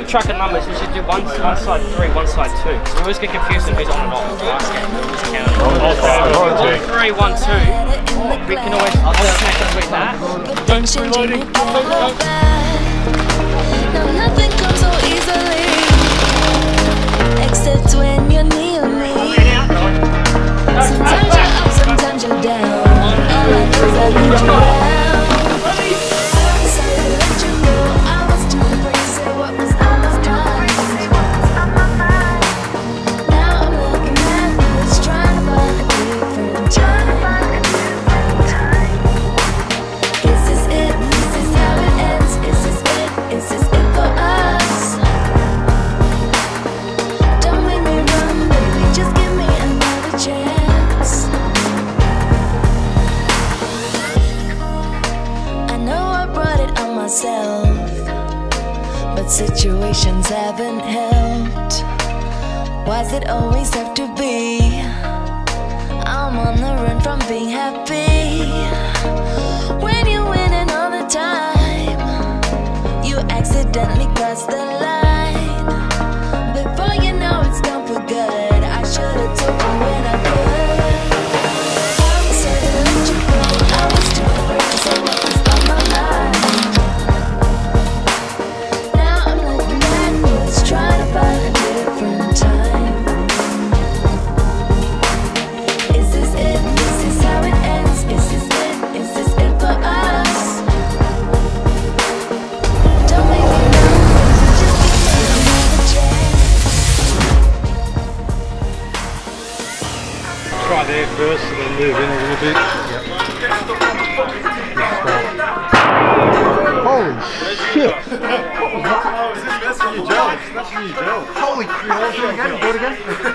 tracker numbers, we should do one side 3, one side 2. So we always get confused on who's on and off. Last game, we just count. 3, 1, 2. We can always alternate between that. Don't reloading. Now nothing comes so easily, except when you're near me. Sometimes you're up, sometimes you're down. All I know is I need you around. But situations haven't helped. Why's it always have to be? I'm on the run from being happy. When you're winning all the time, you accidentally cross the line. Before you know it's gone for good. I should've told you when I could. I'm sorry to let you go. I was too afraid to say what was on my mind. Trying to find a different time. Is this it? Is this how it ends? Is this it? Is this it for us? Don't make me nervous, just give me another chance. Try there first and then move in a little bit. Yep. Holy shit! What was that? That's when you gel. Holy crap! Do it again.